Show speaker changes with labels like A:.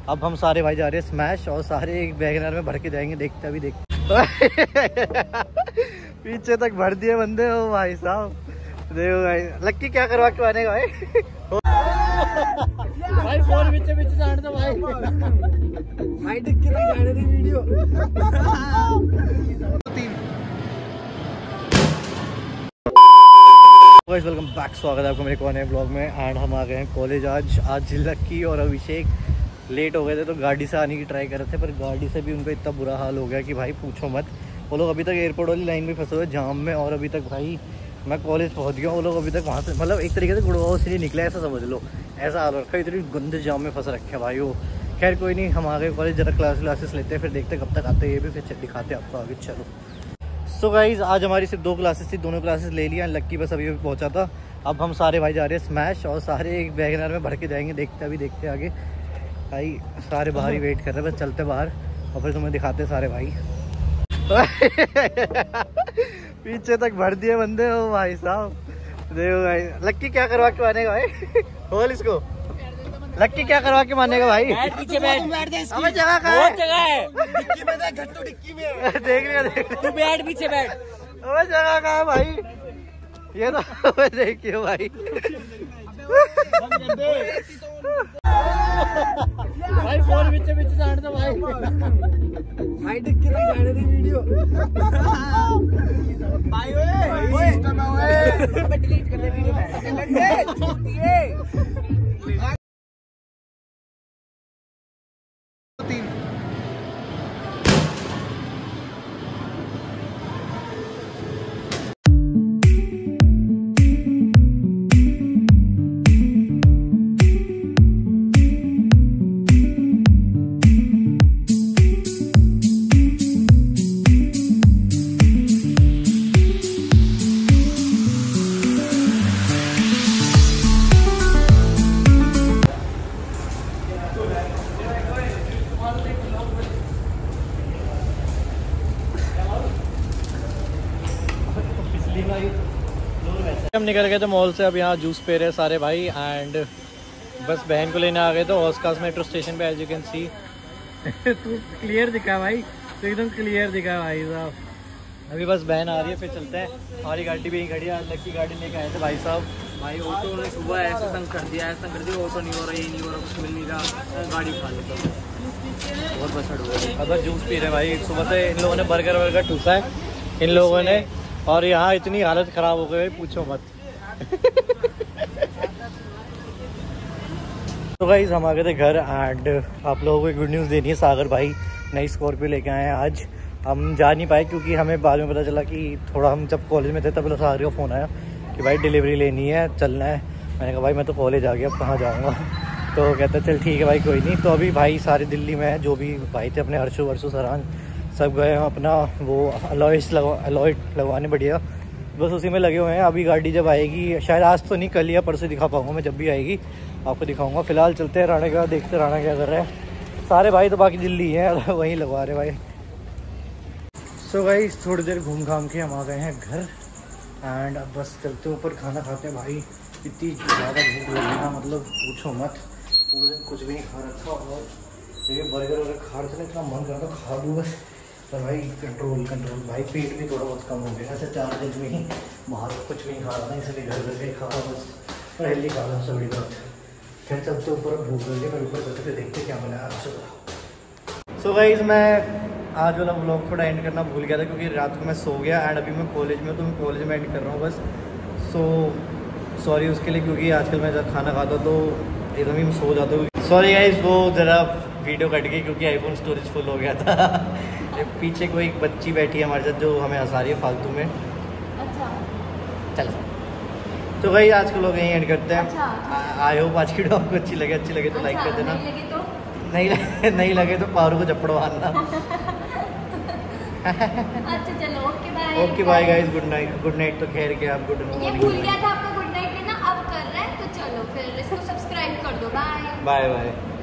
A: अब हम सारे भाई जा रहे हैं स्मैश और सारे एक वैगनर में भर के जाएंगे, देखते अभी देखते। पीछे तक भर दिए बंदे हो भाई साहब। देखो भाई लक्की क्या करवा के आने का भाई। भाई फोन पीछे पीछे जाने दो भाई। भाई डिक्की में जाने दी वीडियो। वेलकम बैक, स्वागत है आपको मेरे नए ब्लॉग में। एंड हम आ गए हैं कॉलेज। आज लक्की और अभिषेक लेट हो गए थे तो गाड़ी से आने की ट्राई कर रहे थे, पर गाड़ी से भी उनका इतना बुरा हाल हो गया कि भाई पूछो मत। वो लोग अभी तक एयरपोर्ट वाली लाइन में फंसे हुए जाम में, और अभी तक भाई मैं कॉलेज पहुंच गया, वो लोग अभी तक वहाँ से मतलब एक तरीके से गुड़गांव से नहीं निकले, ऐसा समझ लो। ऐसा हाल रखा, इतनी गंदे जाम में फंस रखे भाई वो। खैर कोई नहीं, हम आ गए कॉलेज, जरा क्लासेस लेते हैं, फिर देखते कब तक आते हैं ये भी, फिर दिखाते हैं आपको आगे। चलो सो गाइज आज हमारी सिर्फ 2 क्लासेस थी, दोनों क्लासेस ले लिया। लक्की बस अभी पहुंचा था। अब हम सारे भाई जा रहे हैं स्मैश और सारे एक वैगनर में भर के जाएंगे, देखते अभी देखते आगे। भाई सारे बाहर ही वेट कर रहे हैं, बस चलते बाहर और फिर तुम्हें दिखाते सारे भाई। पीछे तक भर दिए बंदे हो भाई साहब। देखो भाई लक्की क्या करवा के मानेगा भाई। बोल इसको, लक्की क्या करवा के मानेगा भाई।
B: पीछे बैठ
A: हमें जगह कहाँ है?
B: जगह है
A: डिक्की में देख, घट्टू डिक्की में देख लिया
B: तू बैठ पीछे बैठ।
A: हमें जगह कहाँ है भाई, ये तो देखिए भाई। भाई फोन पीछे पीछे जाने दो भाई। भाई डिक्की में जाने दी वीडियो। भाई ओए सिस्टम है ओए, डिलीट कर दे वीडियो। हम निकल गए थे मॉल से, अब यहाँ जूस पी रहे सारे भाई। एंड बस बहन को लेने आ गए थे ऑस्कार्स मेट्रो स्टेशन पे, एज यू कैन सी। तू क्लियर दिखा भाई, तो एकदम क्लियर दिखा भाई साहब। अभी बस बहन आ रही है, फिर चलते हैं। हमारी गाड़ी भी यहीं खड़ी है, लक्की गाड़ी लेके आए थे भाई साहब।
B: भाई ऑटो ने सुबह ऐसा तंग कर दिया, ऐसा कर दिया, ऑटो नहीं हो रहा, ये नहीं हो रहा, कुछ मिल नहीं रहा, गाड़ी उठा लेता।
A: बहुत बसड़ हो गई। अब जूस पी रहे भाई, सुबह से इन लोगों ने बर्गर ठूसा है इन लोगों ने, और यहाँ इतनी हालत खराब हो गई पूछो मत। तो गाइस हम आ गए थे घर। एंड आप लोगों को एक गुड न्यूज़ देनी है, सागर भाई नई स्कॉर्पियो लेके आए हैं आज। हम जा नहीं पाए क्योंकि हमें बाद में पता चला कि थोड़ा हम जब कॉलेज में थे तब सागर का फ़ोन आया कि भाई डिलीवरी लेनी है, चलना है। मैंने कहा भाई मैं तो कॉलेज आ गया, अब कहाँ जाऊँगा। तो कहता चल ठीक है भाई कोई नहीं। तो अभी भाई सारे दिल्ली में है, जो भी भाई थे अपने हर्षु वर्षु सरान सब गए हैं अपना वो अलॉयड लगवाने, बढ़िया बस उसी में लगे हुए हैं। अभी गाड़ी जब आएगी, शायद आज तो नहीं कल या परसों दिखा पाऊंगा मैं, जब भी आएगी आपको दिखाऊंगा। फिलहाल चलते हैं राणा का, देखते राणा क्या कर रहे हैं। सारे भाई तो बाकी दिल्ली हैं, वहीं लगवा रहे भाई। सो भाई थोड़ी देर घूम घाम के हम आ गए हैं घर। एंड अब बस चलते ऊपर खाना खाते हैं भाई। इतनी ज़्यादा भूख लगी ना, मतलब पूछो मत। पूरे दिन कुछ भी नहीं खा रखा, और ये बर्गर वगैरह खा रहे थे ना, इतना मन कर रहा था खा लूँ बस। पर भाई कंट्रोल भाई, पेट भी थोड़ा बहुत कम हो गया। ऐसे 4 दिन में ही बाहर कुछ भी नहीं खा रहा था, इसलिए घर से खा रहा बस, और हेल्दी खा रहा, सबसे बड़ी बात। फिर सबसे ऊपर भूख लगी, मैं ऊपर चलते देखते क्या बना आज सुबह। सो गाइस मैं आज वाला व्लॉग थोड़ा एंड करना भूल गया था क्योंकि रात को मैं सो गया। एंड अभी मैं कॉलेज में हूँ, तो मैं कॉलेज में एंड कर रहा हूँ बस। सो सॉरी उसके लिए, क्योंकि आजकल मैं जब खाना खाता तो एकदम ही सो जाता हूँ। सॉरी गाइस, वो ज़रा वीडियो कट गई क्योंकि आईफोन स्टोरेज फुल हो गया था। पीछे कोई एक बच्ची बैठी है हमारे साथ जो हमें हंसा रही है फालतू में। अच्छा चलो तो भाई आज के लोग यहीं एंड करते हैं। आई होप आज की वीडियो आपको अच्छी लगे तो लाइक कर देना, नहीं लगे तो पारू को चप्पड़ मारना।
C: अच्छा चलो
A: okay bye guys, good night. तो खैर क्या आप गुड
C: ये भूल गया था आपको गुड नाइट कहना, अब कर रहा है तो चलो फिर इसको सब्सक्राइब कर दो। Bye
A: bye.